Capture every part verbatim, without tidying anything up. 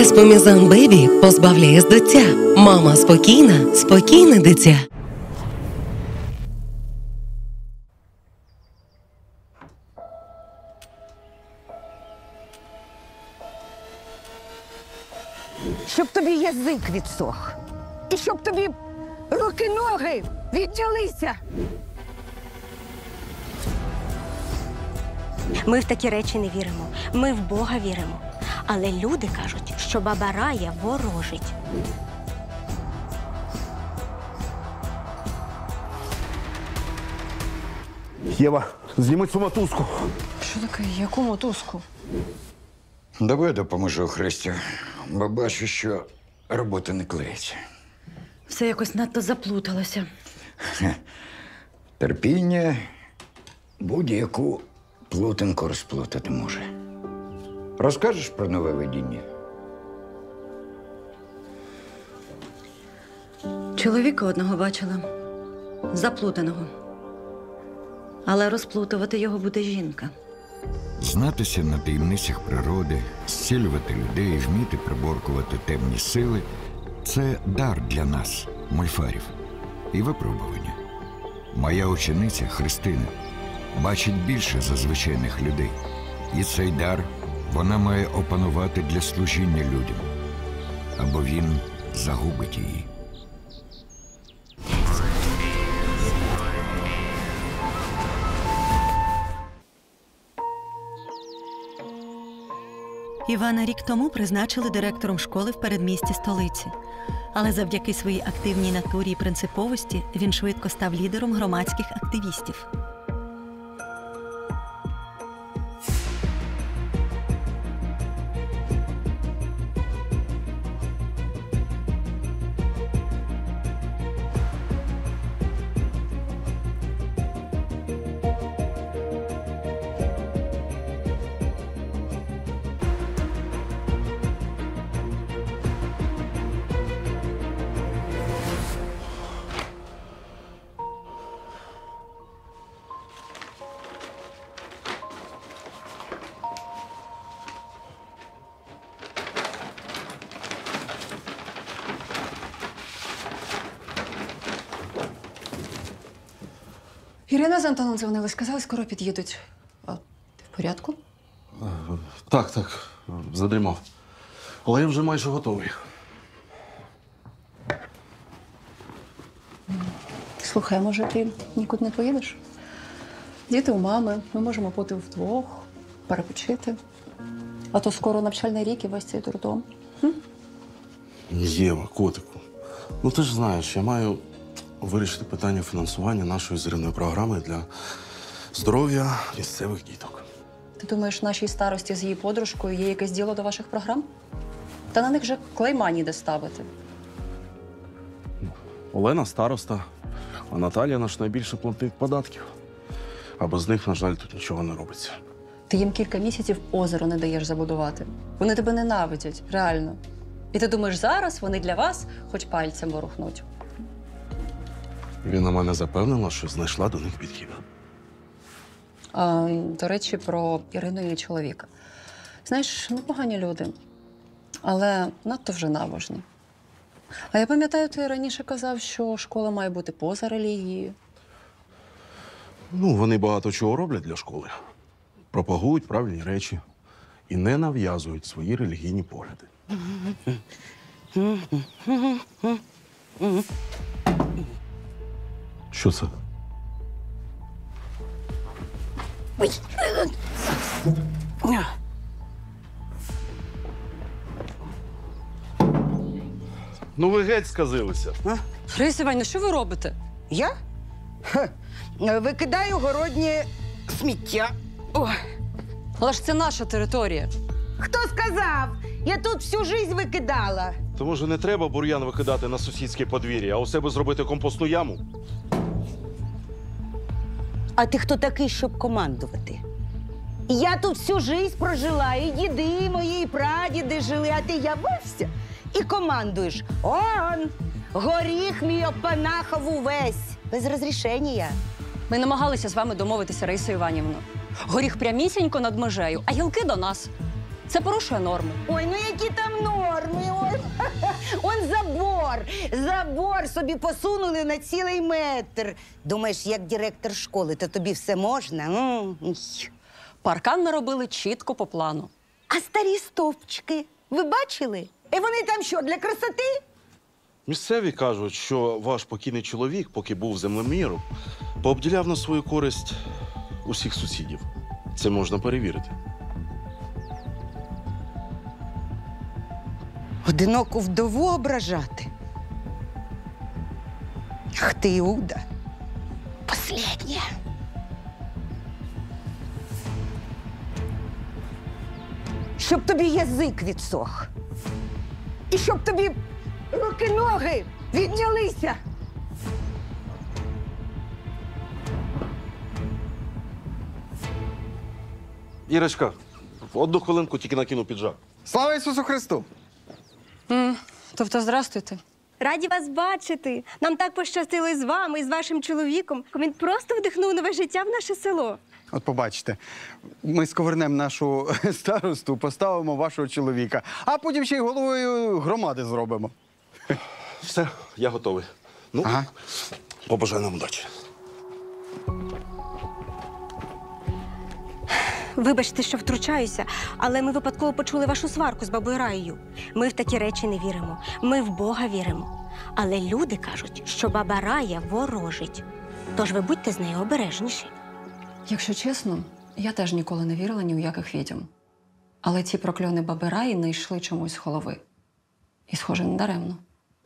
Еспомізан Бебі позбавляє з дитя. Мама спокійна, спокійне дитя. Щоб тобі язик відсох. І щоб тобі руки-ноги відтялися. Ми в такі речі не віримо. Ми в Бога віримо. Але люди кажуть, що баба Рая ворожить. Єва, зніми цю мотузку. Що таке? Яку мотузку? Давай допоможу Христю, бо бачу, що робота не клеїться. Все якось надто заплуталося. Терпіння будь-яку плутанку розплутати може. Розкажеш про нове видіння? Чоловіка одного бачила. Заплутаного. Але розплутувати його буде жінка. Знатися на таємницях природи, зцілювати людей, вміти приборкувати темні сили – це дар для нас, мольфарів, і випробування. Моя учениця Христина бачить більше за звичайних людей. І цей дар вона має опанувати для служіння людям, або він загубить її. Івана рік тому призначили директором школи в передмісті столиці. Але завдяки своїй активній натурі і принциповості він швидко став лідером громадських активістів. Ірина з Антоном дзвонили, сказали, скоро під'їдуть. А ти в порядку? Так, так, задрімав. Але я вже майже готовий. Слухай, а може ти нікуди не поїдеш? Діти у мами, ми можемо бути вдвох, перепочити. А то скоро навчальний рік і весь цей дурдом. Хм? Єва, котику, ну ти ж знаєш, я маю вирішити питання фінансування нашої зерної програми для здоров'я місцевих діток. Ти думаєш, нашій старості з її подружкою є якесь діло до ваших програм? Та на них же клейма ніде ставити. Олена староста, а Наталія наш найбільший платник податків. А без них, на жаль, тут нічого не робиться. Ти їм кілька місяців озеро не даєш забудувати. Вони тебе ненавидять, реально. І ти думаєш, зараз вони для вас хоч пальцем ворухнуть. Віна мене запевнила, що знайшла до них підхід. А, до речі, про Ірину і її чоловіка. Знаєш, непогані люди, але надто вже набожні. А я пам'ятаю, ти раніше казав, що школа має бути поза релігією. Ну, вони багато чого роблять для школи. Пропагують правильні речі і не нав'язують свої релігійні погляди. Що це? Ой. Ну ви геть сказилися. Раїса Іванівна, що ви робите? Я? Ха. Викидаю городнє сміття. Ой. Але ж це наша територія. Хто сказав? Я тут всю жизнь викидала. То може не треба бур'ян викидати на сусідське подвір'я, а у себе зробити компостну яму? А ти хто такий, щоб командувати? Я тут всю жизнь прожила, і діди мої, і прадіди жили, а ти явився і командуєш. Он, горіх мій опанахав увесь, без розрішення. Ми намагалися з вами домовитися, Раїса Іванівна. Горіх прямісінько над межею, а гілки до нас. Це порушує норми. Ой, ну які там норми? забор! Забор собі посунули на цілий метр. Думаєш, як директор школи, то тобі все можна? М? Паркан ми робили чітко по плану. А старі стовпчики, ви бачили? І вони там що, для красоти? Місцеві кажуть, що ваш покійний чоловік, поки був землеміром, пообділяв на свою користь усіх сусідів. Це можна перевірити. Одиноку вдову ображати? Ах ти, Іуда. Последнє. Щоб тобі язик відсох. І щоб тобі руки-ноги віднялися. Ірочка, одну хвилинку тільки накину піджак. Слава Ісусу Христу! М, тобто, здрастуйте. Раді вас бачити. Нам так пощастило і з вами, і з вашим чоловіком. Він просто вдихнув нове життя в наше село. От побачите, ми сковернемо нашу старосту, поставимо вашого чоловіка, а потім ще й головою громади зробимо. Все, я готовий. Ну, Ага. побажаю нам удачі. Вибачте, що втручаюся, але ми випадково почули вашу сварку з бабою Раєю. Ми в такі речі не віримо. Ми в Бога віримо. Але люди кажуть, що баба Рая ворожить. Тож ви будьте з нею обережніші. Якщо чесно, я теж ніколи не вірила ні у яких відьом. Але ці прокльони баби Раї не йшли чомусь з голови. І, схоже, не даремно.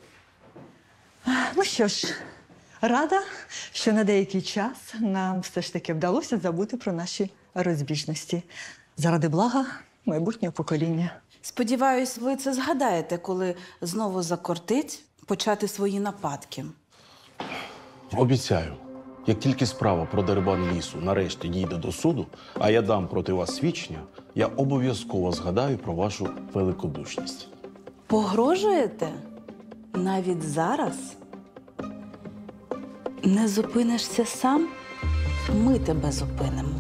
Ну що ж, рада, що на деякий час нам все ж таки вдалося забути про наші розбіжності. Заради блага майбутнього покоління. Сподіваюсь, ви це згадаєте, коли знову закортить почати свої нападки. Обіцяю, як тільки справа про дерибан лісу нарешті дійде до суду, а я дам проти вас свідчення, я обов'язково згадаю про вашу великодушність. Погрожуєте? Навіть зараз? Не зупинишся сам? Ми тебе зупинимо.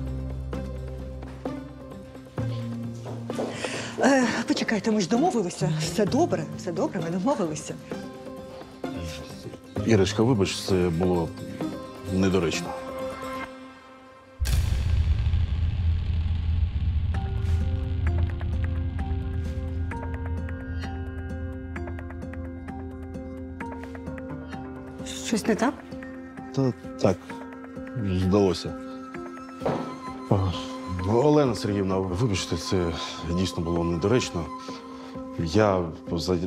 Е, почекайте, ми ж домовилися. Все добре, все добре, ми домовилися. Ірочка, вибач, це було недоречно. Щось не так? Та так, здалося. А, Олена Сергіївна, вибачте, це дійсно було недоречно. Я позаді...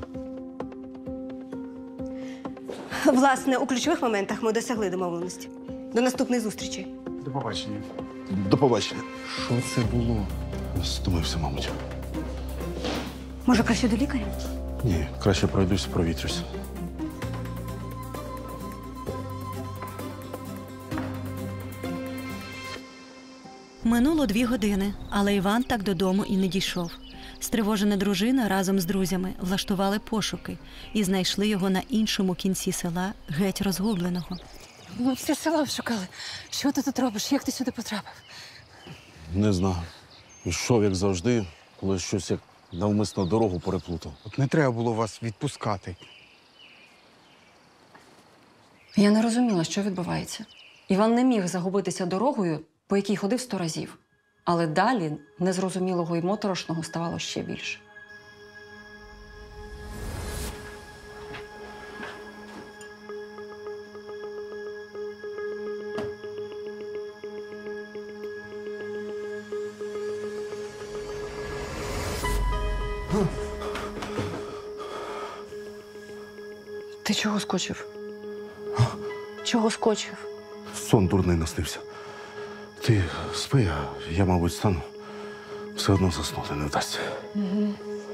Власне, у ключових моментах ми досягли домовленості. До наступної зустрічі. До побачення. До побачення. Що це було? Стомився, мабуть. Може, краще до лікаря? Ні, краще пройдусь, провітрюсь. Минуло дві години, але Іван так додому і не дійшов. Стривожена дружина разом з друзями влаштували пошуки і знайшли його на іншому кінці села, геть розгубленого. Ми все село шукали. Що ти тут робиш? Як ти сюди потрапив? Не знаю. Ішов, як завжди, коли щось як навмисно дорогу переплутав. От не треба було вас відпускати. Я не розуміла, що відбувається. Іван не міг загубитися дорогою, по якій ходив сто разів. Але далі незрозумілого і моторошного ставало ще більше. Ти чого скочив? Чого скочив? Сон дурний наснився. Ти спи, а я, мабуть, стану. Все одно заснути не вдасться. Угу.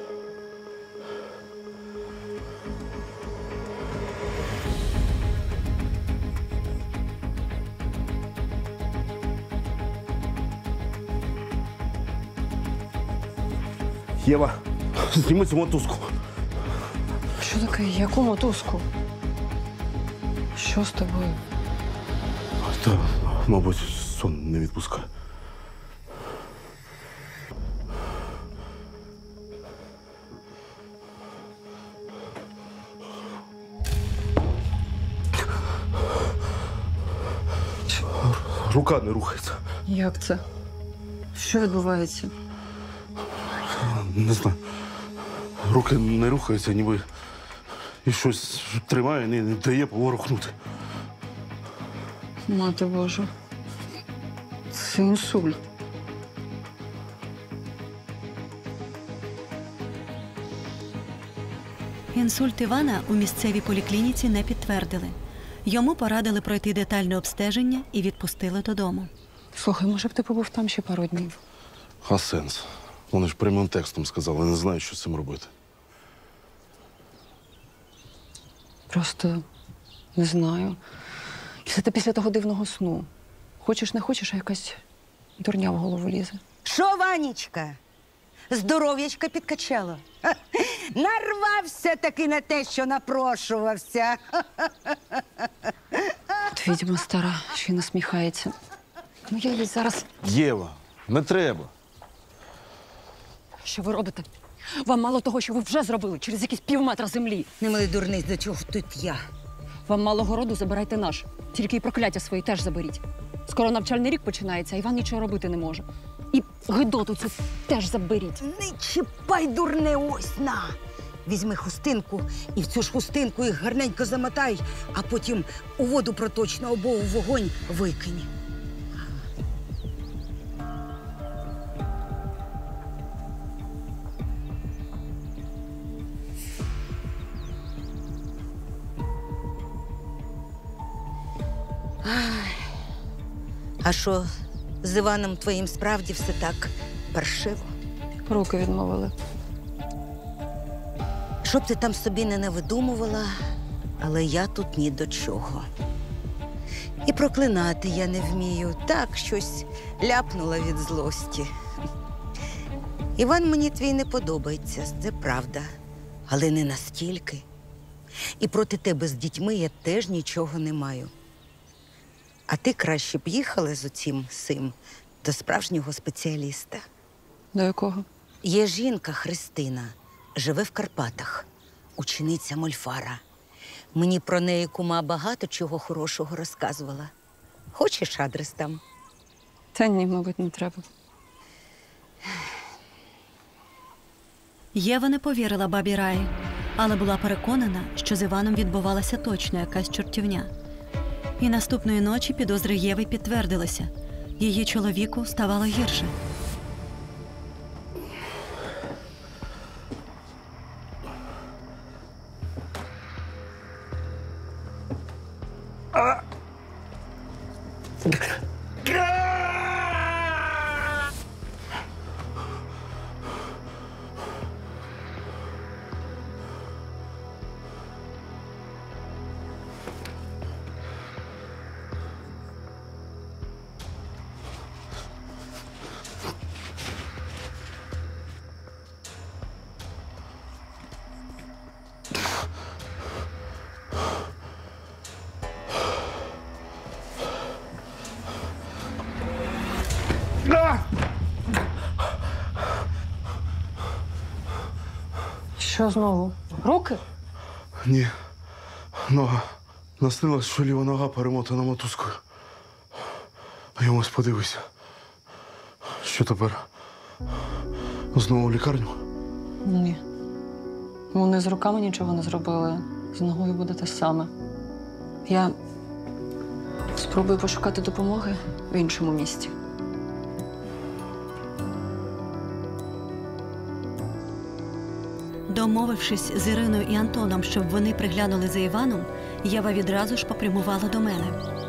Єва, зніми цю мотузку. Що таке? Яку мотузку? Що з тобою? Та, мабуть, сон не відпускає. рука не рухається. Як це? Що відбувається? Не знаю. Руки не рухаються, ніби і щось тримає, не, не дає поворухнути. Мати Божа. Це інсульт. Інсульт Івана у місцевій поліклініці не підтвердили. Йому порадили пройти детальне обстеження і відпустили додому. Слухай, може б ти побув там ще пару днів? А сенс? Вони ж прямим текстом сказали, не знаю, що з цим робити. Просто не знаю. Це ти після того дивного сну. Хочеш, не хочеш, а якась дурня в голову лізе. Що, Ванечка? Здоров'ячка підкачало. Ха, нарвався таки на те, що напрошувався. От відьма стара, ще й насміхається. Ну я їй зараз... Єва, не треба. Що ви робите? Вам мало того, що ви вже зробили через якісь півметра землі. Не мали дурниць, до чого тут я. Вам мало городу, забирайте наш. Тільки і прокляття свої теж заберіть. Скоро навчальний рік починається, а Іван нічого робити не може. І гидоту цю теж заберіть. Не чіпай, дурне, ось на. Візьми хустинку і в цю ж хустинку їх гарненько замотай, а потім у воду проточну або у вогонь викинь. А що, з Іваном твоїм справді все так паршиво? Руки відмовили. Щоб ти там собі не навидумувала, але я тут ні до чого. І проклинати я не вмію. Так, щось ляпнула від злості. Іван мені твій не подобається, це правда. Але не настільки. І проти тебе з дітьми я теж нічого не маю. А ти краще б їхала з оцім сим до справжнього спеціаліста. До якого? Є жінка Христина, живе в Карпатах, учениця мольфара. Мені про неї кума багато чого хорошого розказувала. Хочеш адрес там? Та ні, мабуть, не треба. Єва не повірила бабі Раї, але була переконана, що з Іваном відбувалася точно якась чортівня. І наступної ночі підозри Єви підтвердилися. Її чоловіку ставало гірше. Що знову? Руки? Ні. Нога. Наснилось, що ліва нога перемотана мотузкою. Йомось, подивися. Що тепер? Знову в лікарню? Ні. Вони з руками нічого не зробили. З ногою буде те саме. Я спробую пошукати допомоги в іншому місті. Домовившись з Іриною і Антоном, щоб вони приглянули за Іваном, Єва відразу ж попрямувала до мене.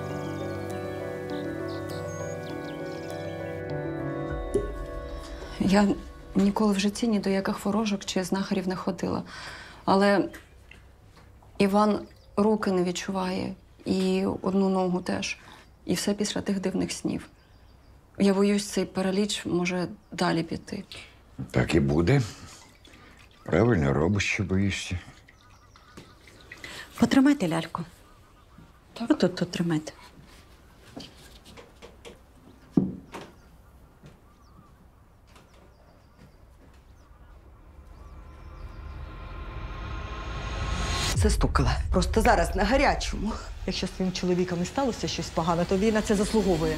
Я ніколи в житті ні до яких ворожок чи знахарів не ходила. Але Іван руки не відчуває, і одну ногу теж. І все після тих дивних снів. Я боюсь, цей параліч може далі піти. Так і буде. Правильно робиш, що боїшся. Потримайте ляльку. Так. Отут тут тримайте. застукала. Просто зараз на гарячому. Якщо з твоїм чоловіком і сталося щось погане, то він на це заслуговує.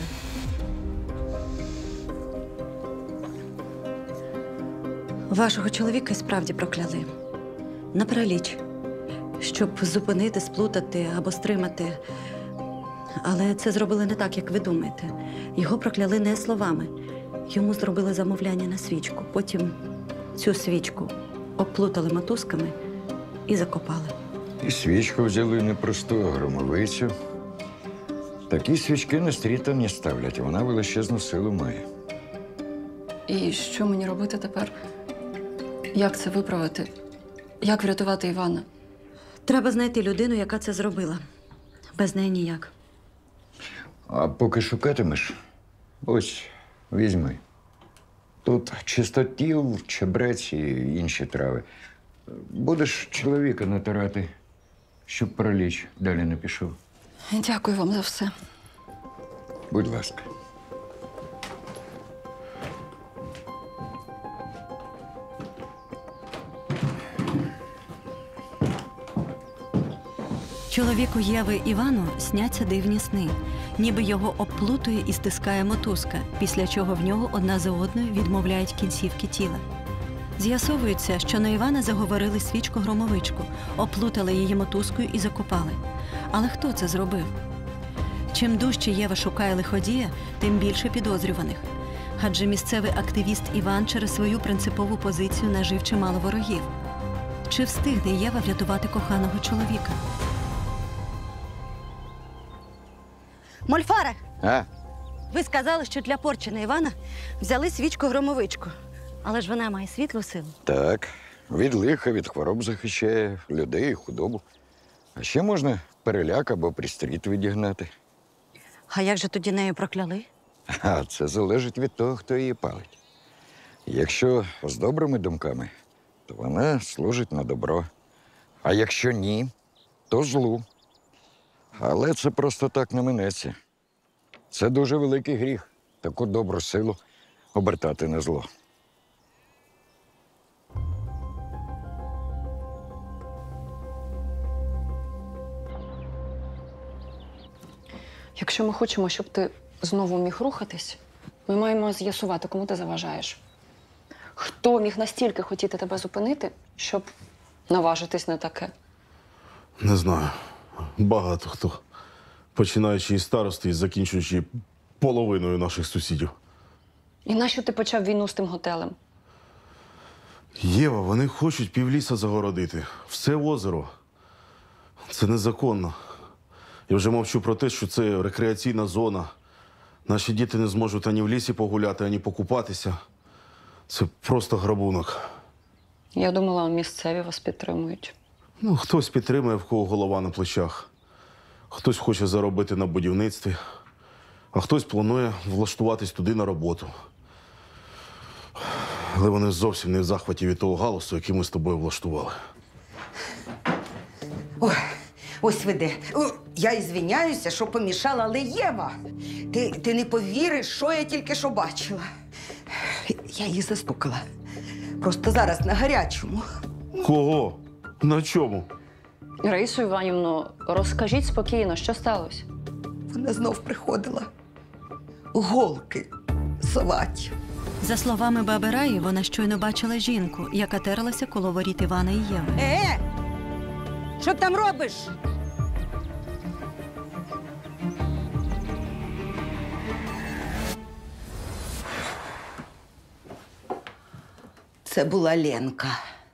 Вашого чоловіка й справді прокляли. На параліч. Щоб зупинити, сплутати або стримати. Але це зробили не так, як ви думаєте. Його прокляли не словами. Йому зробили замовляння на свічку. Потім цю свічку обплутали мотузками і закопали. І свічку взяли не просту, а громовицю. Такі свічки на стріта не ставлять, вона величезну силу має. І що мені робити тепер? Як це виправити? Як врятувати Івана? Треба знайти людину, яка це зробила. Без неї ніяк. А поки шукатимеш, ось, візьми. Тут чистотіл, чебрець і інші трави. Будеш чоловіка натирати, щоб параліч далі не пішов. Дякую вам за все. Будь ласка. Чоловіку Єви Івану сняться дивні сни. Ніби його обплутує і стискає мотузка, після чого в нього одна за одною відмовляють кінцівки тіла. З'ясовується, що на Івана заговорили свічку-громовичку, обплутали її мотузкою і закопали. Але хто це зробив? Чим дужче Єва шукає лиходія, тим більше підозрюваних. Адже місцевий активіст Іван через свою принципову позицію нажив чимало ворогів. Чи встигне Єва врятувати коханого чоловіка? Мольфаре, А? ви сказали, що для порчі на Івана взяли свічку-громовичку. Але ж вона має світлу силу. Так. Від лиха, від хвороб захищає людей і худобу. А ще можна переляк або пристріт відігнати. А як же тоді нею прокляли? А це залежить від того, хто її палить. Якщо з добрими думками, то вона служить на добро. А якщо ні, то злу. Але це просто так не минеться. Це дуже великий гріх – таку добру силу обертати на зло. Якщо ми хочемо, щоб ти знову міг рухатись, ми маємо з'ясувати, кому ти заважаєш. Хто міг настільки хотіти тебе зупинити, щоб наважитись на таке? Не знаю. Багато хто. Починаючи із старости і закінчуючи половиною наших сусідів. І нащо ти почав війну з тим готелем? Єва, вони хочуть півліса загородити. Все озеро. Це незаконно. Я вже мовчу про те, що це рекреаційна зона. Наші діти не зможуть ані в лісі погуляти, ані покупатися. Це просто грабунок. Я думала, місцеві вас підтримують. Ну, хтось підтримує, в кого голова на плечах. Хтось хоче заробити на будівництві, а хтось планує влаштуватись туди на роботу. Але вони зовсім не в захваті від того галасу, який ми з тобою влаштували. Ой, ось ви де. О, я ізвиняюся, що помішала, але Єва, ти, ти не повіриш, що я тільки що бачила. Я її застукала. Просто зараз на гарячому. Кого? На чому? Раїсу Іванівну, розкажіть спокійно, що сталося? Вона знов приходила. Голки совать. За словами баби Раї, вона щойно бачила жінку, яка терлася коло воріт Івана і Єви. Е! Що там робиш? Це була Ленка.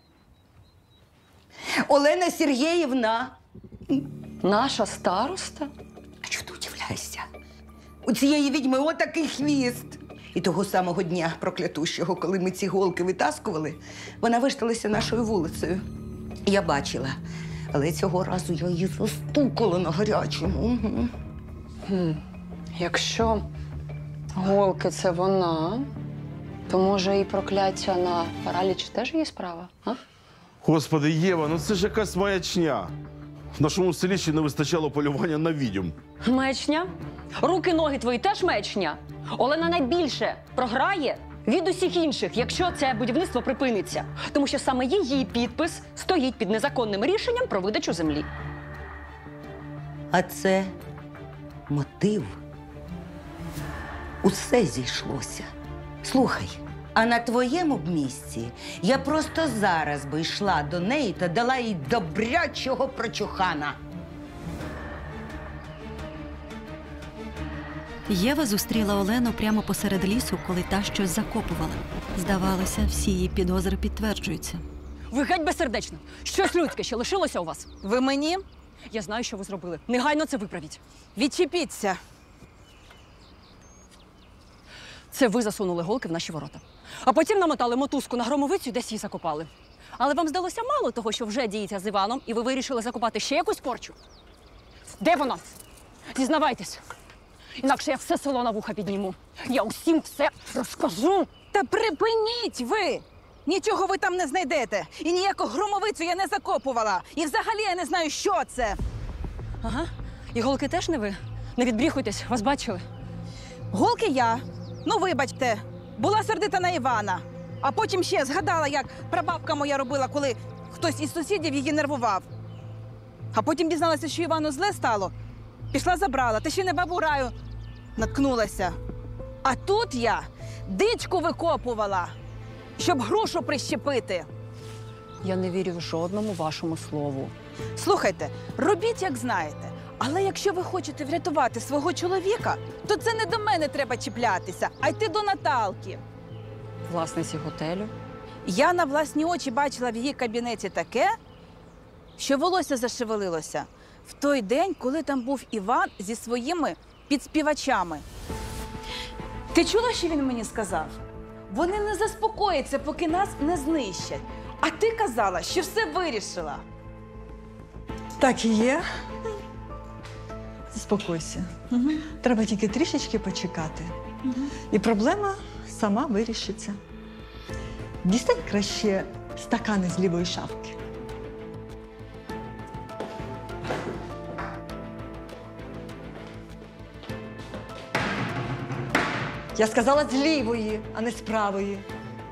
Олена Сергіївна. Наша староста? А чого ти удивляєшся? У цієї відьми отакий хвіст. І того самого дня проклятущого, коли ми ці голки витаскували, вона вишталася нашою вулицею. Я бачила, але цього разу я її застукала на гарячому. Угу. Хм. Якщо голки – це вона, то, може, і прокляття на параліч теж її справа, а? Господи, Єва, ну це ж якась маячня. В нашому селі ще не вистачало полювання на відьом. Маячня? Руки, ноги твої теж маячня? Олена найбільше програє? від усіх інших, якщо це будівництво припиниться. Тому що саме її підпис стоїть під незаконним рішенням про видачу землі. А це мотив. Усе зійшлося. Слухай, а на твоєму б місці я просто зараз би йшла до неї та дала їй добрячого прочухана. Єва зустріла Олену прямо посеред лісу, коли та щось закопувала. Здавалося, всі її підозри підтверджуються. Ви геть безсердечно. Щось людське ще лишилося у вас. Ви мені? Я знаю, що ви зробили. Негайно це виправіть. Відчепіться. Це ви засунули голки в наші ворота. А потім намотали мотузку на громовицю і десь її закопали. Але вам здалося мало того, що вже діється з Іваном, і ви вирішили закопати ще якусь порчу? Де вона? Зізнавайтесь. Інакше я все село на вуха підніму. Я усім все розкажу. Та припиніть ви! Нічого ви там не знайдете. І ніяку громовицю я не закопувала. І взагалі я не знаю, що це. Ага. І голки теж не ви? Не відбріхуйтесь, вас бачили. Голки я. Ну, вибачте, була сердита на Івана. А потім ще згадала, як прабабка моя робила, коли хтось із сусідів її нервував. А потім дізналася, що Івану зле стало. Пішла забрала, та ще не бабу раю наткнулася. А тут я дичку викопувала, щоб грушу прищепити. Я не вірю в жодному вашому слову. Слухайте, робіть, як знаєте. Але якщо ви хочете врятувати свого чоловіка, то це не до мене треба чіплятися, а йти до Наталки. Власниці готелю. Я на власні очі бачила в її кабінеті таке, що волосся зашевелилося в той день, коли там був Іван зі своїми підспівачами. Ти чула, що він мені сказав? Вони не заспокояться, поки нас не знищать. А ти казала, що все вирішила. Так і є. Заспокойся. Угу. Треба тільки трішечки почекати. Угу. І проблема сама вирішиться. Дістань краще стакани з лівої шафки. Я сказала з лівої, а не з правої.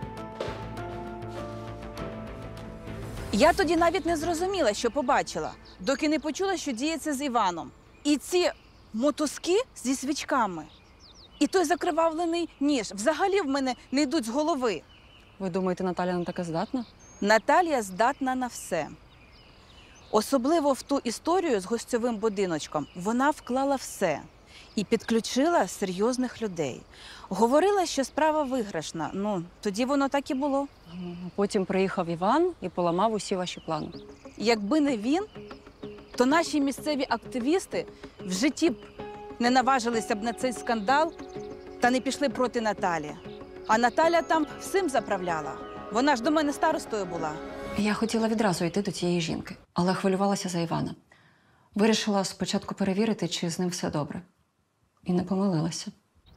Я тоді навіть не зрозуміла, що побачила, доки не почула, що діється з Іваном. І ці мотузки зі свічками, і той закривавлений ніж взагалі в мене не йдуть з голови. Ви думаєте, Наталя на таке здатна? Наталія здатна на все. Особливо в ту історію з гостьовим будиночком. Вона вклала все і підключила серйозних людей. Говорила, що справа виграшна. Ну, тоді воно так і було. Потім приїхав Іван і поламав усі ваші плани. Якби не він, то наші місцеві активісти в житті б не наважилися б на цей скандал та не пішли проти Наталі. А Наталя там всім заправляла. Вона ж до мене старостою була. Я хотіла відразу йти до цієї жінки, але хвилювалася за Івана. Вирішила спочатку перевірити, чи з ним все добре. І не помилилася.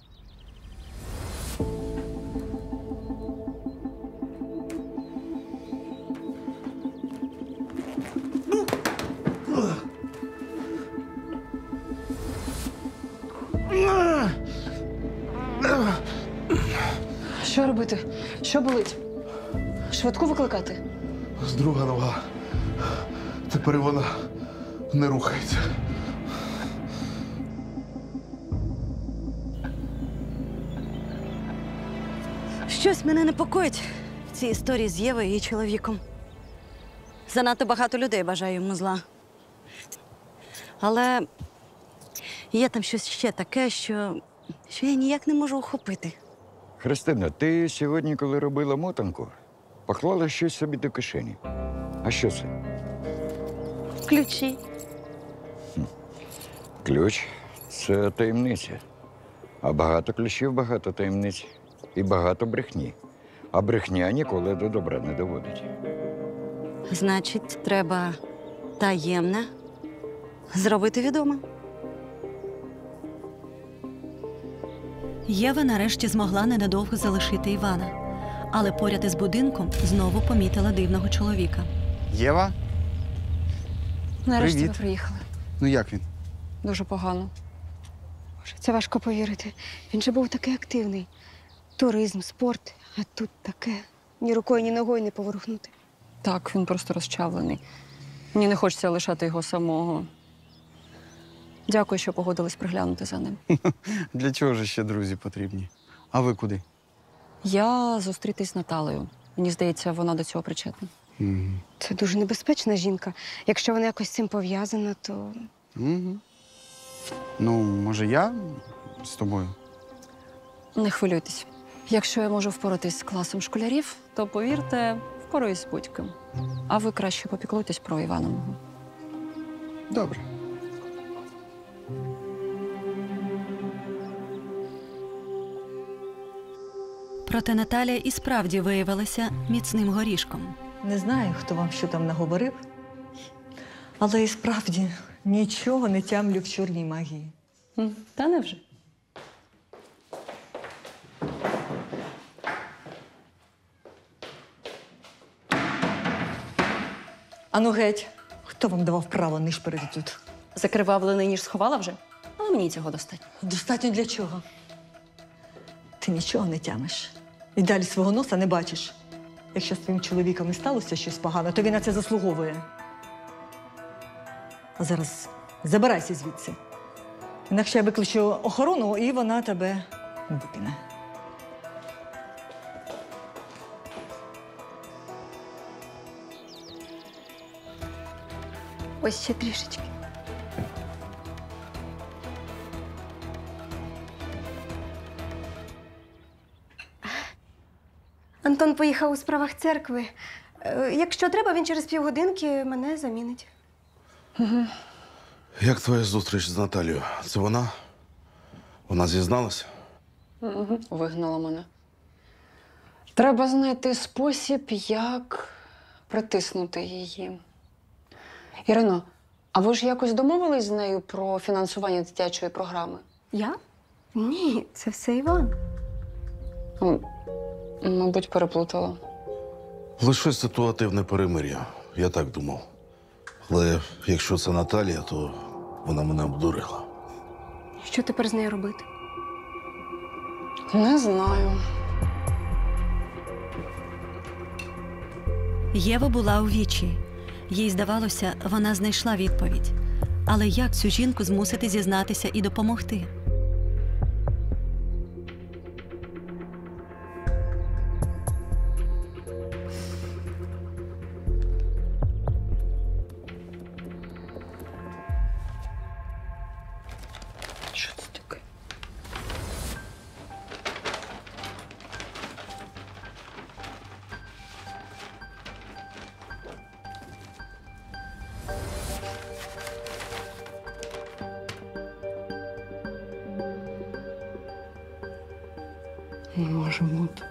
Що робити? Що болить? Швидку викликати? Друга нога. Тепер вона не рухається. Щось мене непокоїть в цій історії з Євою і її чоловіком. Занадто багато людей бажає йому зла. Але є там щось ще таке, що, що я ніяк не можу ухопити. Христина, ти сьогодні, коли робила мотанку, поклала щось собі до кишені. А що це? Ключі. Ключ – це таємниця. А багато ключів – багато таємниць. І багато брехні. А брехня ніколи до добра не доводить. Значить, треба таємне зробити відомо. Єва нарешті змогла ненадовго залишити Івана. Але поряд із будинком знову помітила дивного чоловіка. Єва? Нарешті Привіт. ви приїхали. Ну як він? Дуже погано. Це важко повірити. Він же був такий активний. Туризм, спорт, а тут таке. Ні рукою, ні ногою не поворухнути. Так, він просто розчавлений. Мені не хочеться лишати його самого. Дякую, що погодились приглянути за ним. Для чого ж ще друзі потрібні? А ви куди? Я зустрітись з Наталею. Мені здається, вона до цього причетна. Угу. Це дуже небезпечна жінка. Якщо вона якось з цим пов'язана, то. Угу. Ну, може, я з тобою? Не хвилюйтесь. Якщо я можу впоратись з класом школярів, то, повірте, впораюсь з будь-ким. А ви краще попіклуйтесь про Івана мого. Добре. Проте Наталія і справді виявилася міцним горішком. Не знаю, хто вам що там наговорив, але і справді нічого не тямлю в чорній магії. Та невже? Ану геть, хто вам давав право нишпорити тут? Закривавлений ніж сховала вже, але мені цього достатньо. Достатньо для чого? Ти нічого не тямиш. І далі свого носа не бачиш. Якщо з твоїм чоловіком і сталося щось погане, то він на це заслуговує. А зараз забирайся звідси. Інакше я викличу охорону, і вона тебе викине. Ось ще трішечки. Антон поїхав у справах церкви. Е, Якщо треба, він через півгодинки мене замінить. Угу. Як твоя зустріч з Наталією? Це вона? Вона зізналася? Угу. Вигнала мене. Треба знайти спосіб, як притиснути її. Ірино, а ви ж якось домовились з нею про фінансування дитячої програми? Я? Ні, це все Іван. Ну, мабуть, переплутала. Лише ситуативне перемир'я. Я так думав. Але якщо це Наталія, то вона мене обдурила. Що тепер з нею робити? Не знаю. Єва була у вічі. Їй здавалося, вона знайшла відповідь. Але як цю жінку змусити зізнатися і допомогти? Що це таке? Не може бути.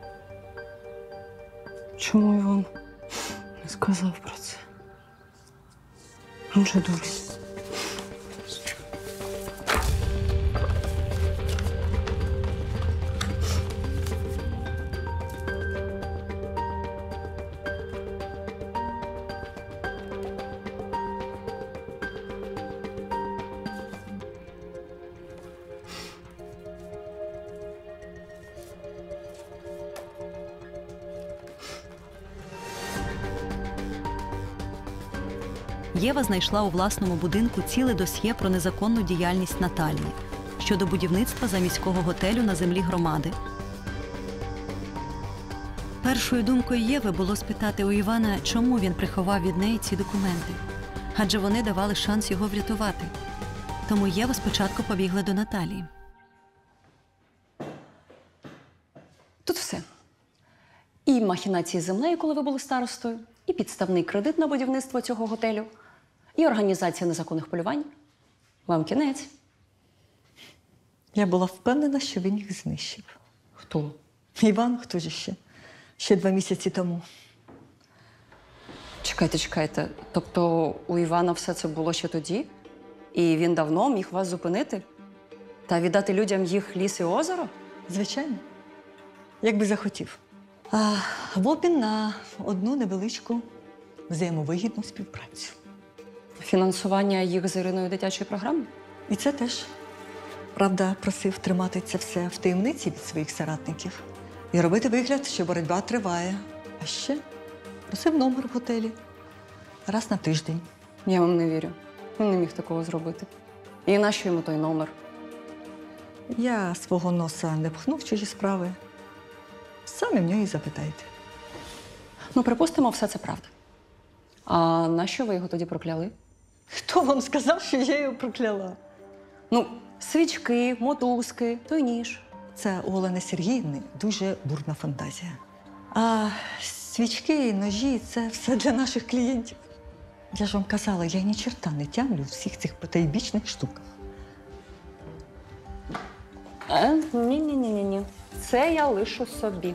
Чому Іван не сказав про це? Він же дурень. Єва знайшла у власному будинку ціле досьє про незаконну діяльність Наталії щодо будівництва заміського готелю на землі громади. Першою думкою Єви було спитати у Івана, чому він приховав від неї ці документи, адже вони давали шанс його врятувати. Тому Єва спочатку побігла до Наталії. Тут все. І махінації з землею, коли ви були старостою, і підставний кредит на будівництво цього готелю, і організація незаконних полювань. Вам кінець. Я була впевнена, що він їх знищив. Хто? Іван, хто ж ще? Ще два місяці тому. Чекайте, чекайте. Тобто у Івана все це було ще тоді? І він давно міг вас зупинити? Та віддати людям їх ліс і озеро? Звичайно. Як би захотів. А, в обмін на одну невеличку взаємовигідну співпрацю. Фінансування їх з Іриною дитячої програми? І це теж. Правда, просив тримати це все в таємниці від своїх соратників і робити вигляд, що боротьба триває. А ще просив номер в готелі раз на тиждень. Я вам не вірю. Він не міг такого зробити. І нащо йому той номер? Я свого носа не пхну в чужі справи. Самі в нього і запитайте. Ну, припустимо, все це правда. А нащо ви його тоді прокляли? Хто вам сказав, що я його прокляла? Ну, свічки, мотузки, той ніж. Це у Олени Сергіївни дуже бурна фантазія. А свічки, ножі – це все для наших клієнтів. Я ж вам казала, я ні черта не тямлю в всіх цих потайбічних штуках. Е, ні-ні-ні-ні. Це я лишу собі.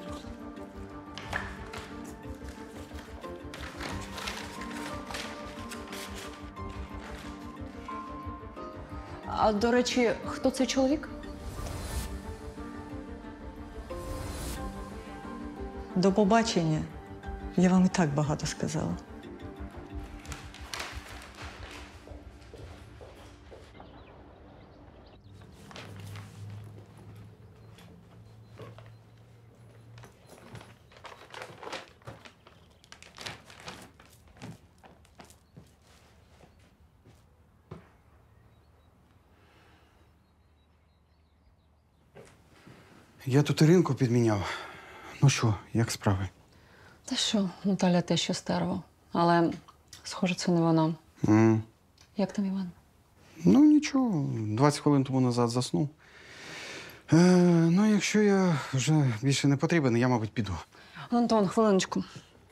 А, до речі, хто цей чоловік? До побачення. Я вам і так багато сказала. Я тут Іринку підміняв. Ну що, як справи? Та що, Наталя те, що стерва. Але, схоже, це не вона. Mm. Як там Іван? Ну, нічого. двадцять хвилин тому назад заснув. Е, ну, якщо я вже більше не потрібен, я, мабуть, піду. Антон, хвилиночку.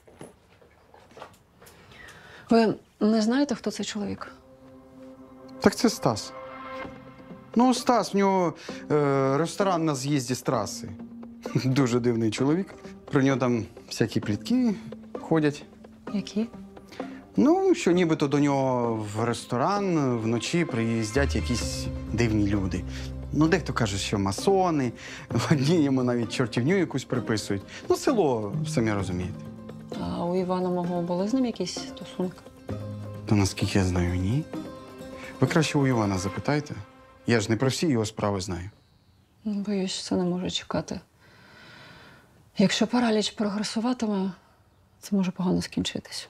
Ви не знаєте, хто цей чоловік? Так це Стас. Ну, Стас, в нього е, ресторан на з'їзді з траси. Дуже дивний чоловік. Про нього там всякі плітки ходять. Які? Ну, що нібито до нього в ресторан вночі приїздять якісь дивні люди. Ну, дехто каже, що масони, одні йому навіть чортівню якусь приписують. Ну, село, самі розумієте. А у Івана мого були з ним якісь стосунки? То наскільки я знаю, ні. Ви краще у Івана запитайте. Я ж не про всі його справи знаю. Боюсь, це не може чекати. Якщо параліч прогресуватиме, це може погано скінчитись.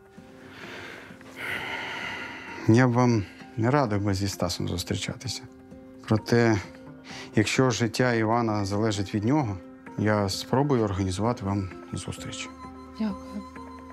Я б вам не радив би зі Стасом зустрічатися. Проте, якщо життя Івана залежить від нього, я спробую організувати вам зустріч. Дякую.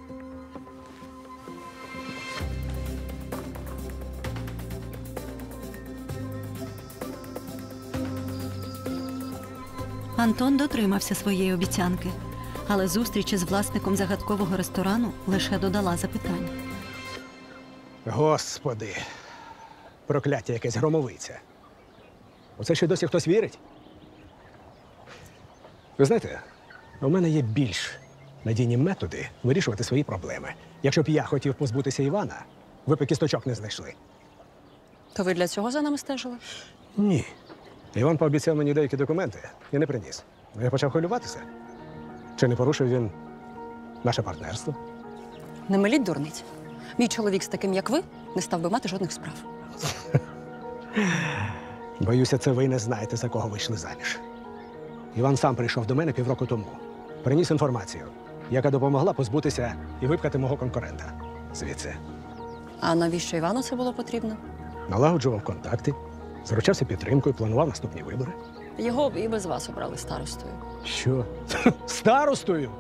Антон дотримався своєї обіцянки, але зустріч із власником загадкового ресторану лише додала запитань. Господи, прокляття якесь громовиця. Оце ще досі хтось вірить? Ви знаєте, у мене є більш надійні методи вирішувати свої проблеми. Якщо б я хотів позбутися Івана, ви б і кісточок не знайшли. То ви для цього за нами стежили? Ні. Іван пообіцяв мені деякі документи і не приніс. Я почав хвилюватися. Чи не порушив він наше партнерство? Не миліть дурниць. Мій чоловік з таким, як ви, не став би мати жодних справ. Боюся, це ви не знаєте, за кого вийшли заміж. Іван сам прийшов до мене півроку тому. Приніс інформацію, яка допомогла позбутися і випхати мого конкурента звідси. А навіщо Івану це було потрібно? Налагоджував контакти, заручався підтримкою, планував наступні вибори. Його б і без вас обрали старостою. Що? Старостою?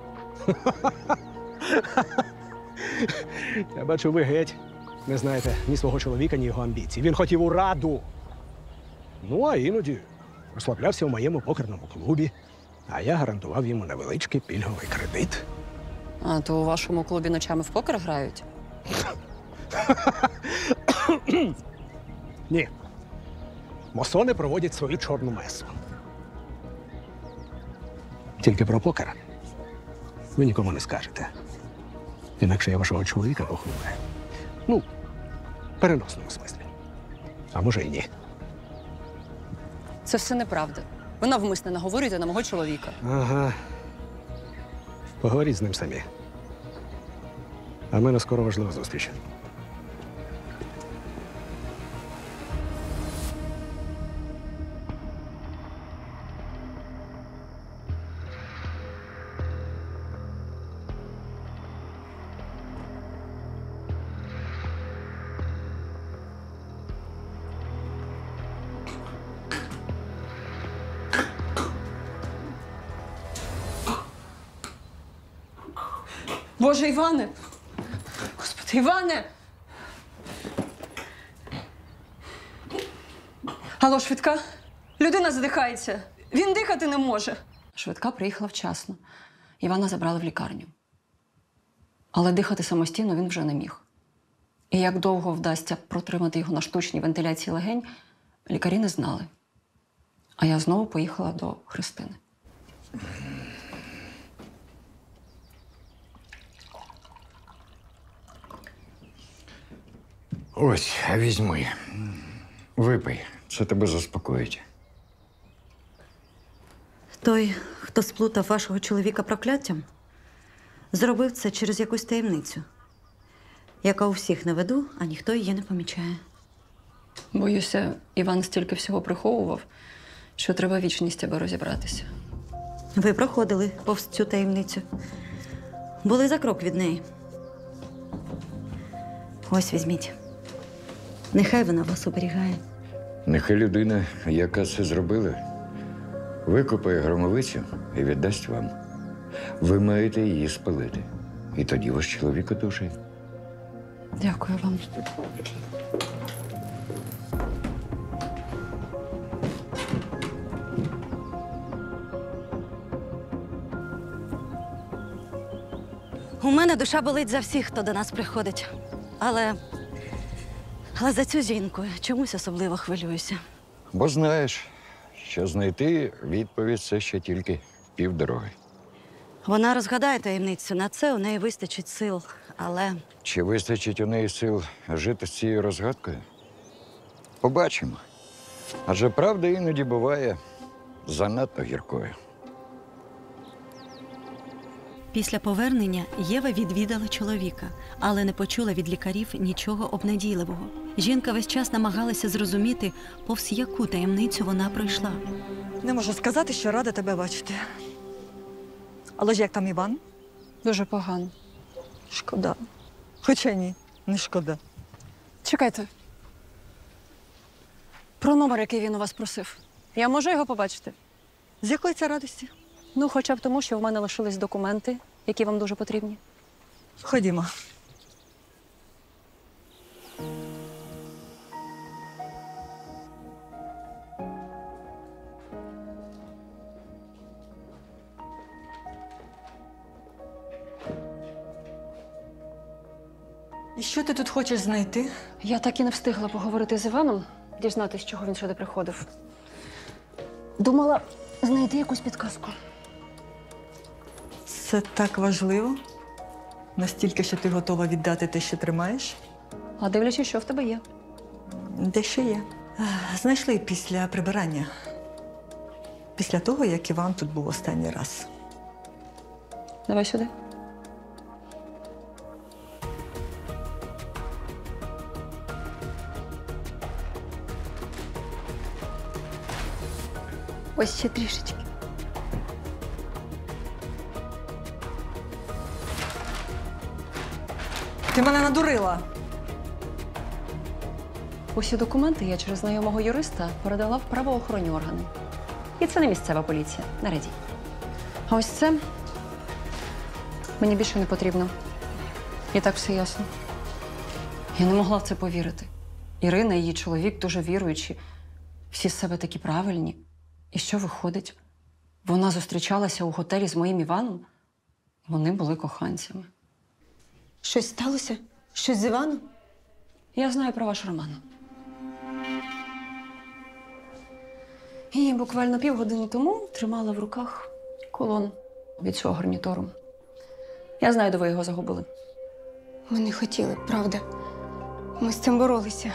Я бачу, ви геть не знаєте ні свого чоловіка, ні його амбіцій. Він хотів у раду. Ну, а іноді розслаблявся у моєму покерному клубі, а я гарантував йому невеличкий пільговий кредит. А то у вашому клубі ночами в покер грають? Ні. Масони проводять свою чорну месу. Тільки про покер ви нікому не скажете. Інакше я вашого чоловіка поховаю. Ну, в переносному смислі. А може і ні. Це все неправда. Ви навмисне наговорюєте на мого чоловіка. Ага. Поговоріть з ним самі. А в мене скоро важлива зустріч. Боже, Іване! Господи, Іване! Алло, швидка? Людина задихається. Він дихати не може. Швидка приїхала вчасно. Івана забрали в лікарню. Але дихати самостійно він вже не міг. І як довго вдасться протримати його на штучній вентиляції легень, лікарі не знали. А я знову поїхала до Христини. Ось, візьми. Випий, це тебе заспокоїть. Той, хто сплутав вашого чоловіка прокляттям, зробив це через якусь таємницю, яка у всіх на виду, а ніхто її не помічає. Боюся, Іван стільки всього приховував, що треба вічність, аби розібратися. Ви проходили повз цю таємницю. Були за крок від неї. Ось візьміть. Нехай вона вас оберігає. Нехай людина, яка це зробила, викопає громовицю і віддасть вам. Ви маєте її спалити. І тоді ваш чоловік одужає. Дякую вам. У мене душа болить за всіх, хто до нас приходить. Але, але за цю жінку чомусь особливо хвилююся. Бо знаєш, що знайти відповідь – це ще тільки півдороги. Вона розгадає таємницю, на це у неї вистачить сил, але… Чи вистачить у неї сил жити з цією розгадкою? Побачимо. Адже правда іноді буває занадто гіркою. Після повернення Єва відвідала чоловіка, але не почула від лікарів нічого обнадійливого. Жінка весь час намагалася зрозуміти, повз яку таємницю вона пройшла. Не можу сказати, що рада тебе бачити. Але ж як там Іван? Дуже погано. Шкода. Хоча ні, не шкода. Чекайте. Про номер, який він у вас просив. Я можу його побачити? З якої це радості? Ну, хоча б тому, що в мене лишились документи, які вам дуже потрібні. Ходімо. І що ти тут хочеш знайти? Я так і не встигла поговорити з Іваном, дізнатися, чого він сюди приходив. Думала знайти якусь підказку. Це так важливо? Настільки, що ти готова віддати те, що тримаєш? А дивлячись, що в тебе є. Дещо є. Знайшли після прибирання. Після того, як Іван тут був останній раз. Давай сюди. Ось ще трішечки. Ти мене надурила. Усі документи я через знайомого юриста передала в правоохоронні органи. І це не місцева поліція, не радій. А ось це мені більше не потрібно. І так все ясно. Я не могла в це повірити. Ірина і її чоловік дуже віруючі. Всі з себе такі правильні. І що виходить? Вона зустрічалася у готелі з моїм Іваном. Вони були коханцями. Щось сталося? Щось з Іваном? Я знаю про ваш роман. І буквально півгодини тому тримала в руках колон від цього гарнітуру. Я знаю, де ви його загубили. Ми не хотіли, правда. Ми з цим боролися.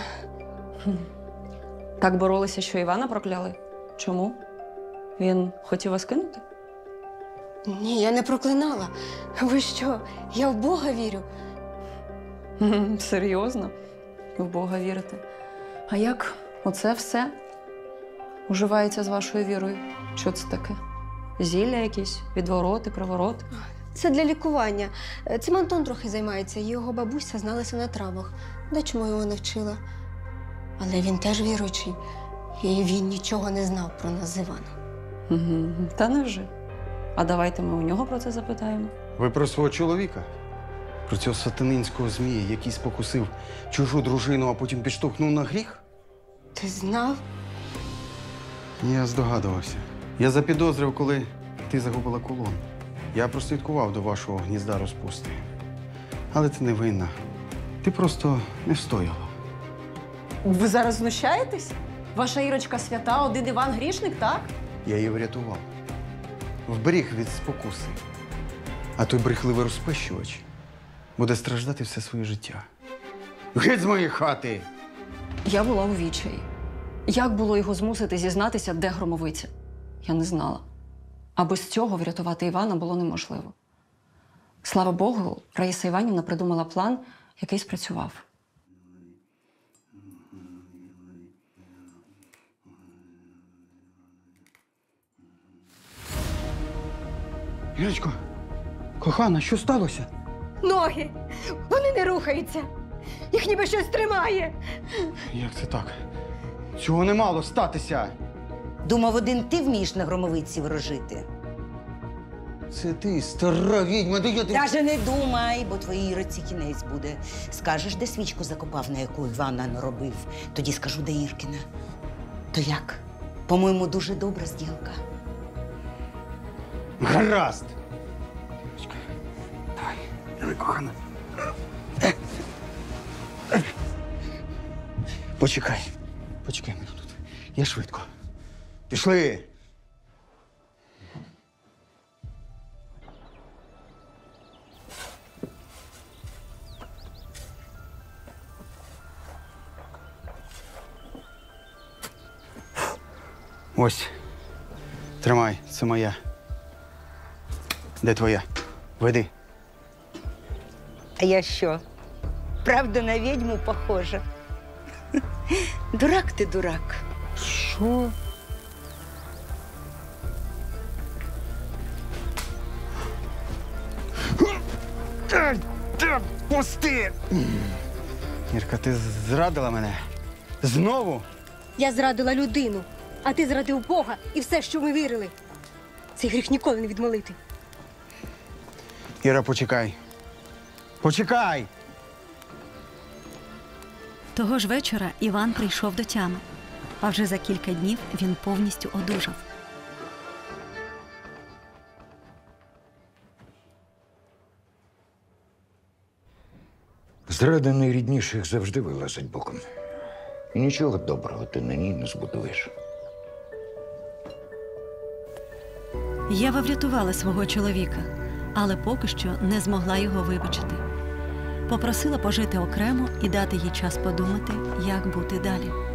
Так боролися, що Івана прокляли? Чому? Він хотів вас кинути? Ні, я не проклинала. Ви що? Я в Бога вірю. Серйозно? В Бога вірите? А як оце все уживається з вашою вірою? Що це таке? Зілля якісь? Відвороти, привороти? Це для лікування. Цим Антон трохи займається. Його бабуся зналася на травах. Дечому його навчила. Але він теж віруючий. І він нічого не знав про нас з Іваном. Та невже? А давайте ми у нього про це запитаємо. Ви про свого чоловіка? Про цього сатанинського змія, який спокусив чужу дружину, а потім підштовхнув на гріх? Ти знав? Я здогадувався. Я запідозрив, коли ти загубила кулон. Я прослідкував до вашого гнізда розпусти. Але ти не винна. Ти просто не встояла. Ви зараз знущаєтесь? Ваша Ірочка свята, один Іван грішник, так? Я її врятував. Вберіг від спокуси. А той брехливий розпещувач буде страждати все своє життя. Геть з моєї хати! Я була у відчаї. Як було його змусити зізнатися, де громовиця? Я не знала. А без цього врятувати Івана було неможливо. Слава Богу, Раїса Іванівна придумала план, який спрацював. Ірочко, кохана, що сталося? Ноги! Вони не рухаються! Їх ніби щось тримає! Як це так? Цього не мало статися. Думав, один ти вмієш на громовиці ворожити. Це ти, стара відьма, де я ти... Даже не думай, бо твоїй Іриці кінець буде. Скажеш, де свічку закопав, на яку Івана наробив, тоді скажу, де Іркіна. То як? По-моєму, дуже добра зділка. Гаразд! Ірочка, давай, давай, кохана. Почекай. Почекай мене тут. Я швидко. Пішли. Ось. Тримай, це моя. Де твоя? Веди. А я що? Правда, на відьму похожа? Дурак ти, дурак. Що? Пусти! Ірка, ти зрадила мене? Знову? Я зрадила людину, а ти зрадив Бога і все, що ми вірили. Цей гріх ніколи не відмолити. Іра, почекай. Почекай! Того ж вечора Іван прийшов до тями, а вже за кілька днів він повністю одужав. Зрада найрідніших завжди вилазить боком. І нічого доброго ти на ній не збудуєш. Єва врятувала свого чоловіка, але поки що не змогла його вибачити. Попросила пожити окремо і дати їй час подумати, як бути далі.